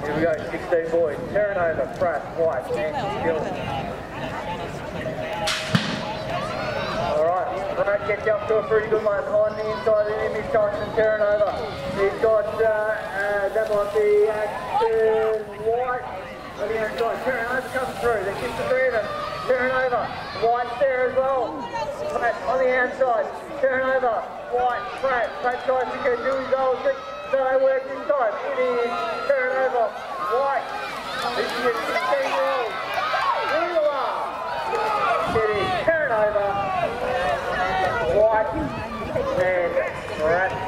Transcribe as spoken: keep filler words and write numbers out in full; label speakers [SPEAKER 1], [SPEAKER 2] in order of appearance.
[SPEAKER 1] Here we go, sixteen boys. Turnover, Pratt, White, Nancy, Gill. Alright, Pratt gets up to a pretty good one. On the inside of him is Tyson turnover. He's got, uh, uh, that might be Ashton White. On the outside, turnover comes through. They kiss the three of them. Turnover, White's there as well. Pratt on the outside, turnover, White, Pratt. Pratt tries to go do his old trick. So they work inside. It is turnover, White. This is a sixteen year old. It is turnover, White, and Pratt.